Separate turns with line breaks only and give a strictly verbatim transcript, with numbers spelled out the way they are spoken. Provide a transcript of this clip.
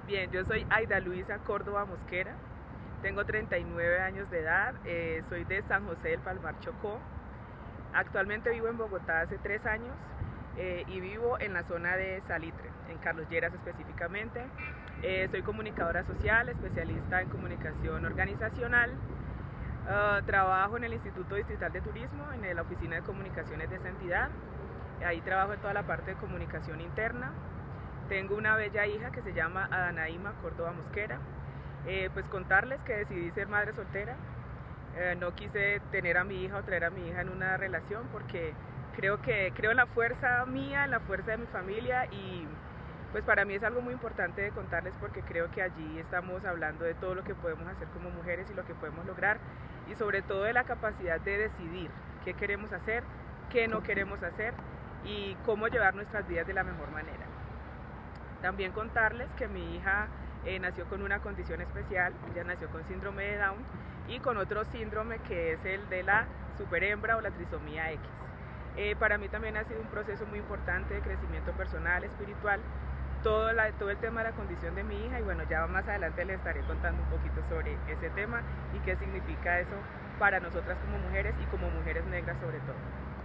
Bien, yo soy Aida Luisa Córdoba Mosquera, tengo treinta y nueve años de edad, eh, soy de San José del Palmar, Chocó. Actualmente vivo en Bogotá hace tres años eh, y vivo en la zona de Salitre, en Carlos Lleras específicamente. Eh, soy comunicadora social, especialista en comunicación organizacional. Uh, trabajo en el Instituto Distrital de Turismo, en la Oficina de Comunicaciones de esa entidad. Ahí trabajo en toda la parte de comunicación interna. Tengo una bella hija que se llama Adanaíma Córdoba Mosquera. Eh, pues contarles que decidí ser madre soltera. Eh, no quise tener a mi hija o traer a mi hija en una relación porque creo que creo en la fuerza mía, en la fuerza de mi familia, y pues para mí es algo muy importante de contarles porque creo que allí estamos hablando de todo lo que podemos hacer como mujeres y lo que podemos lograr, y sobre todo de la capacidad de decidir qué queremos hacer, qué no queremos hacer y cómo llevar nuestras vidas de la mejor manera. También contarles que mi hija eh, nació con una condición especial. Ella nació con síndrome de Down y con otro síndrome que es el de la superhembra o la trisomía X. Eh, para mí también ha sido un proceso muy importante de crecimiento personal, espiritual, todo, la, todo el tema de la condición de mi hija, y bueno, ya más adelante les estaré contando un poquito sobre ese tema y qué significa eso para nosotras como mujeres y como mujeres negras sobre todo.